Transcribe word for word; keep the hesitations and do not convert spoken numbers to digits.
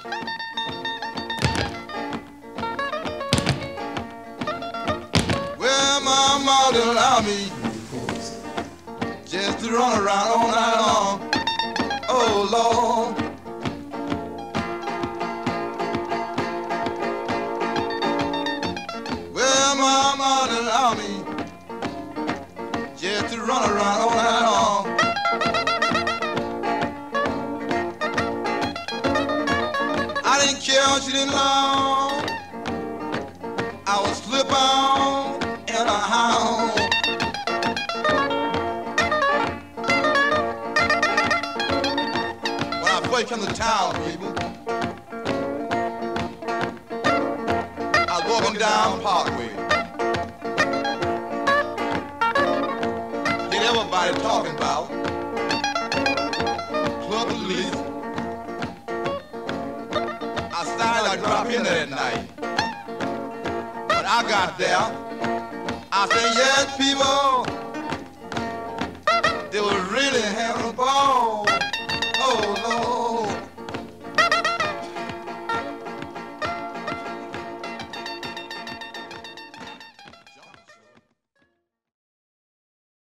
Well, my mother allowed me just to run around all night long. Oh, Lord. Well, my mother allowed me just to run around all night long. I didn't care what she didn't know. I would slip on in a house. When I first come to town, people, I was walking down Parkway. Hear everybody talking about Club Police. I decided I'd drop in there that night. When I got there, I said, yes, people, they were really